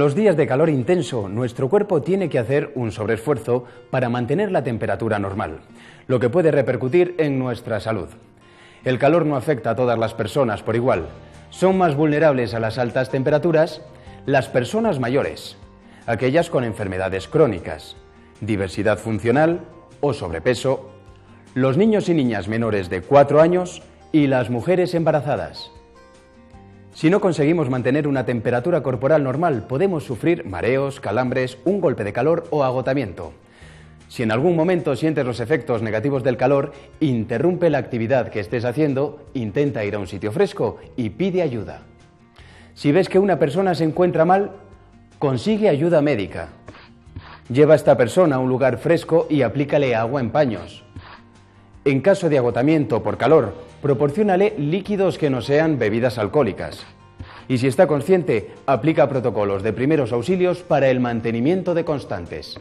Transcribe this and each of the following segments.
los días de calor intenso, nuestro cuerpo tiene que hacer un sobreesfuerzo para mantener la temperatura normal, lo que puede repercutir en nuestra salud. El calor no afecta a todas las personas por igual. Son más vulnerables a las altas temperaturas las personas mayores, aquellas con enfermedades crónicas, diversidad funcional o sobrepeso, los niños y niñas menores de 4 años y las mujeres embarazadas. Si no conseguimos mantener una temperatura corporal normal, podemos sufrir mareos, calambres, un golpe de calor o agotamiento. Si en algún momento sientes los efectos negativos del calor, interrumpe la actividad que estés haciendo, intenta ir a un sitio fresco y pide ayuda. Si ves que una persona se encuentra mal, consigue ayuda médica. Lleva a esta persona a un lugar fresco y aplícale agua en paños. En caso de agotamiento por calor, proporciónale líquidos que no sean bebidas alcohólicas. Y si está consciente, aplica protocolos de primeros auxilios para el mantenimiento de constantes.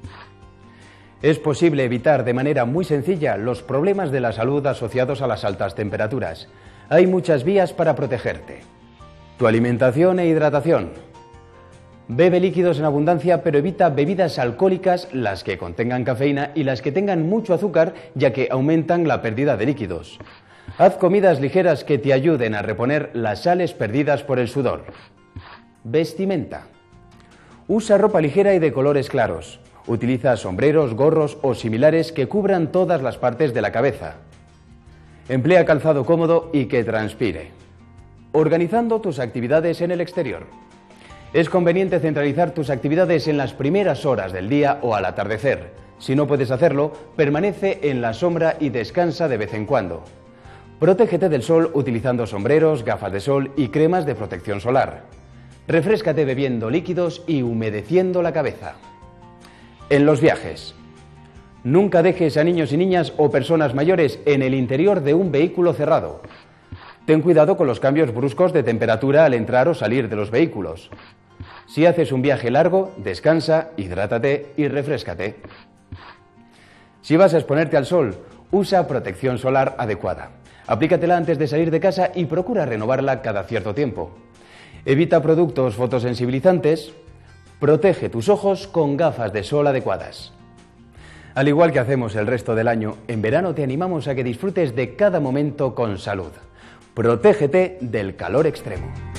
Es posible evitar de manera muy sencilla los problemas de la salud asociados a las altas temperaturas. Hay muchas vías para protegerte. Tu alimentación e hidratación. Bebe líquidos en abundancia, pero evita bebidas alcohólicas, las que contengan cafeína y las que tengan mucho azúcar, ya que aumentan la pérdida de líquidos. Haz comidas ligeras que te ayuden a reponer las sales perdidas por el sudor. Vestimenta. Usa ropa ligera y de colores claros. Utiliza sombreros, gorros o similares que cubran todas las partes de la cabeza. Emplea calzado cómodo y que transpire. Organizando tus actividades en el exterior. Es conveniente centralizar tus actividades en las primeras horas del día o al atardecer. Si no puedes hacerlo, permanece en la sombra y descansa de vez en cuando. Protégete del sol utilizando sombreros, gafas de sol y cremas de protección solar. Refréscate bebiendo líquidos y humedeciendo la cabeza. En los viajes. Nunca dejes a niños y niñas o personas mayores en el interior de un vehículo cerrado. Ten cuidado con los cambios bruscos de temperatura al entrar o salir de los vehículos. Si haces un viaje largo, descansa, hidrátate y refréscate. Si vas a exponerte al sol, usa protección solar adecuada. Aplícatela antes de salir de casa y procura renovarla cada cierto tiempo. Evita productos fotosensibilizantes. Protege tus ojos con gafas de sol adecuadas. Al igual que hacemos el resto del año, en verano te animamos a que disfrutes de cada momento con salud. Protégete del calor extremo.